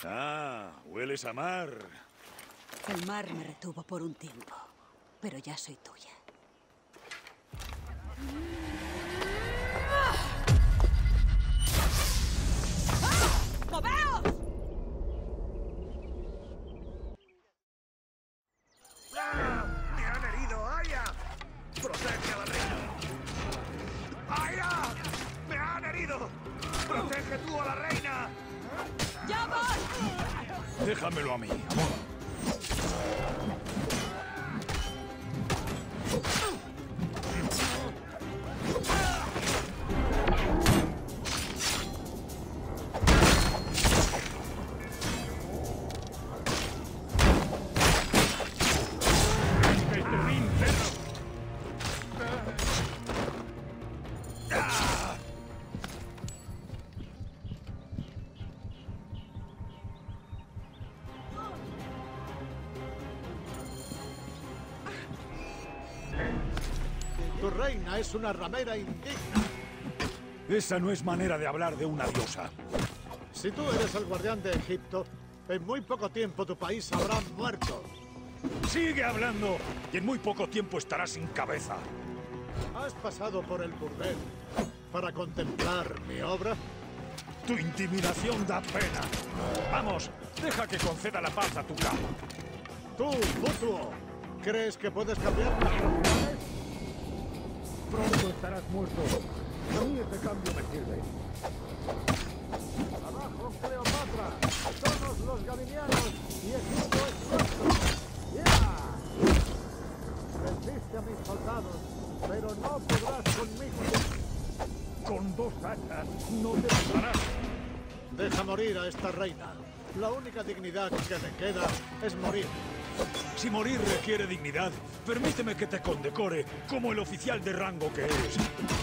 Ah, hueles a mar. El mar me retuvo por un tiempo, pero ya soy tuya. ¡Moveos! ¡Ah! ¡Me han herido! ¡Aya! ¡Protege a la reina! ¡Aya! ¡Me han herido! ¡Protege tú a la reina! ¡Ya voy! Déjamelo a mí, amor. Tu reina es una ramera indigna. Esa no es manera de hablar de una diosa. Si tú eres el guardián de Egipto, en muy poco tiempo tu país habrá muerto. Sigue hablando y en muy poco tiempo estarás sin cabeza. ¿Has pasado por el burdel para contemplar mi obra? Tu intimidación da pena. Vamos, deja que conceda la paz a tu cabo. Tú, Butuo, ¿crees que puedes cambiar nuestros planes? Pronto estarás muerto. A mí ese cambio me sirve. ¡Abajo, Cleopatra! ¡Todos los gabinianos! ¡Y Egipto es nuestro! ¡Ya! Venciste a mis soldados, pero no podrás conmigo. Con 2 hachas no te matarás. Deja morir a esta reina. La única dignidad que te queda es morir. Si morir requiere dignidad, permíteme que te condecore como el oficial de rango que eres.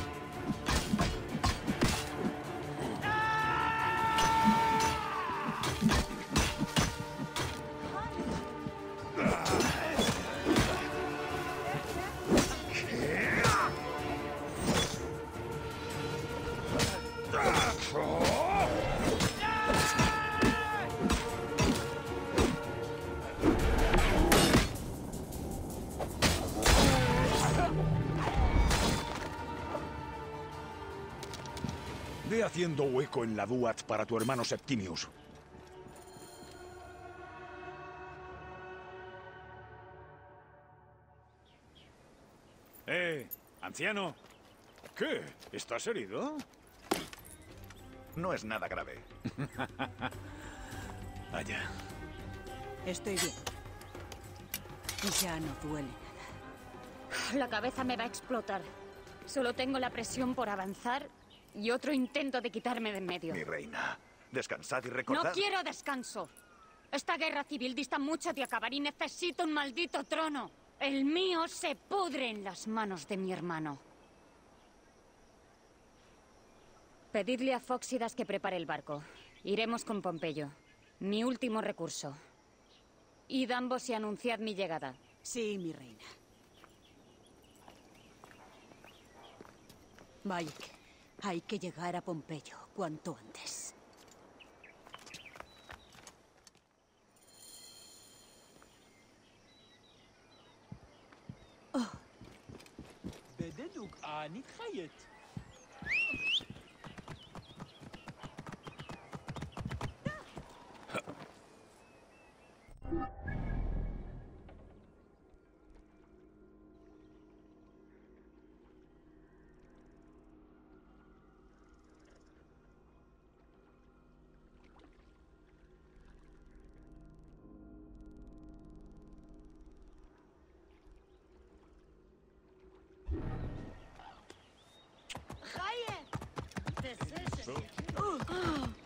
Ve haciendo hueco en la Duat para tu hermano Septimius. Anciano. ¿Qué? ¿Estás herido? No es nada grave. Vaya. Estoy bien. Ya no duele nada. La cabeza me va a explotar. Solo tengo la presión por avanzar y otro intento de quitarme de en medio. Mi reina, descansad y recordad... ¡No quiero descanso! Esta guerra civil dista mucho de acabar y necesito un maldito trono. El mío se pudre en las manos de mi hermano. Pedidle a Fóxidas que prepare el barco. Iremos con Pompeyo. Mi último recurso. Id ambos y anunciad mi llegada. Sí, mi reina. Mike, hay que llegar a Pompeyo cuanto antes. بددك آني تخيط. Decision.